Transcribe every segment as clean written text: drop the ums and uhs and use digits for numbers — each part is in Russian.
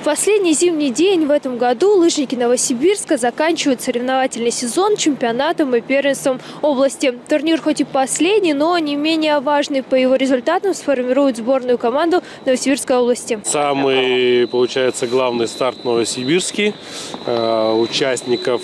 В последний зимний день в этом году лыжники Новосибирска заканчивают соревновательный сезон чемпионатом и первенством области. Турнир хоть и последний, но не менее важный. По его результатам сформирует сборную команду Новосибирской области. Самый, получается, главный старт Новосибирский. Участников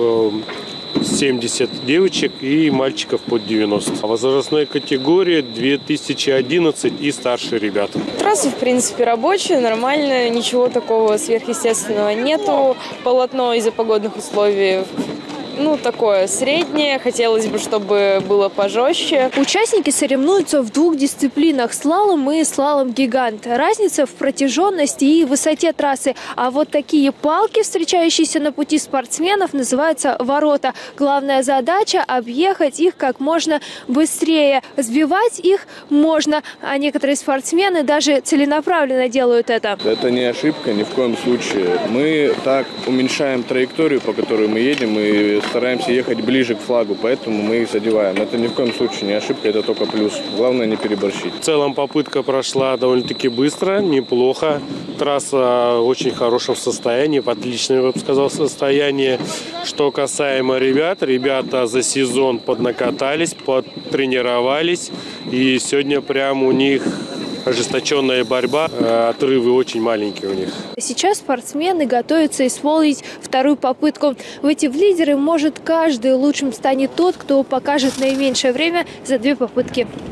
70 девочек и мальчиков под 90. Возрастной категории 2011 и старшие ребята. Трасса, в принципе, рабочая, нормальная, ничего такого сверхъестественного нету. Полотно из-за погодных условий такое среднее. Хотелось бы, чтобы было пожестче. Участники соревнуются в двух дисциплинах – слалом и слалом-гигант. Разница в протяженности и высоте трассы. А вот такие палки, встречающиеся на пути спортсменов, называются ворота. Главная задача – объехать их как можно быстрее. Сбивать их можно, а некоторые спортсмены даже целенаправленно делают это. Это не ошибка ни в коем случае. Мы так уменьшаем траекторию, по которой мы едем, и стараемся ехать ближе к флагу, поэтому мы их задеваем. Это ни в коем случае не ошибка, это только плюс. Главное не переборщить. В целом попытка прошла довольно-таки быстро, неплохо. Трасса в очень хорошем состоянии, в отличном, я бы сказал, состоянии. Что касаемо ребята за сезон поднакатались, подтренировались. И сегодня прям у них ожесточенная борьба, отрывы очень маленькие у них. Сейчас спортсмены готовятся исполнить вторую попытку. Выйти в лидеры может каждый. Лучшим станет тот, кто покажет наименьшее время за 2 попытки.